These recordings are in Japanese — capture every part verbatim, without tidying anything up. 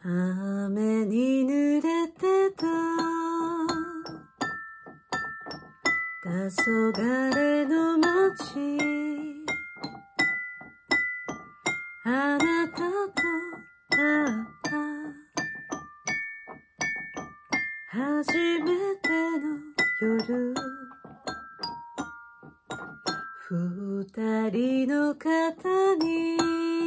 雨に濡れてた黄昏の街、あなたと会った初めての夜、二人の肩に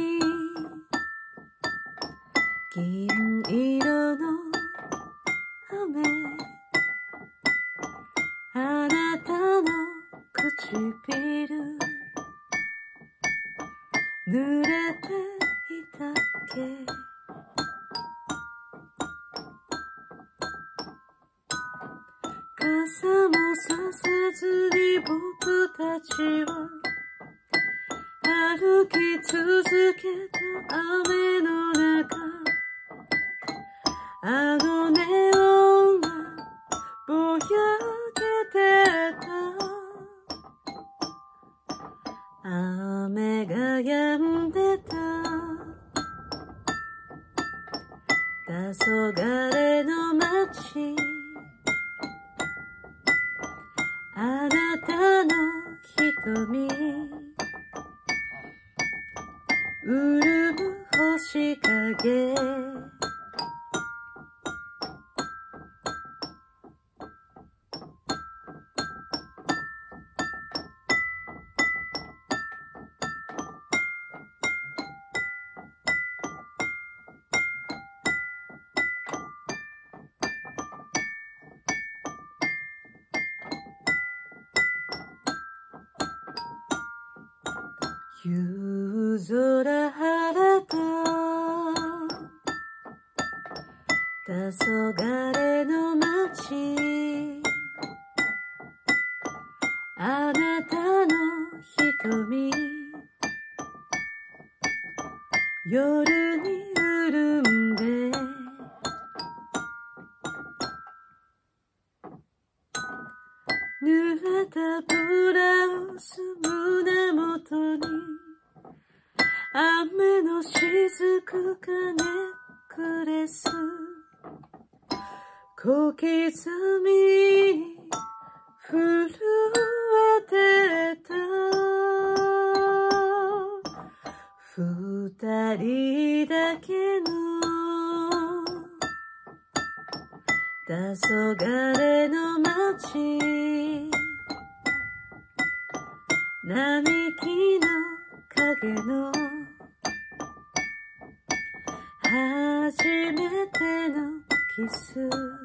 銀色の雨、あなたの唇濡れていたっけ。傘もささずに僕たちは歩き続けた雨の中、あのネオンがぼやけてた。雨が止んでた黄昏の街、あなたの瞳潤む星影、夕空晴れた黄昏の街、あなたの瞳夜に潤んで、濡れたブラウス胸元に雨の雫がネックレス、小刻みに震えてた。二人だけの黄昏の街、並木の影の初めてのキス、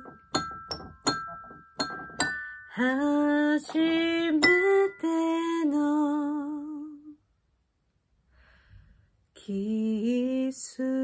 初めてのキス。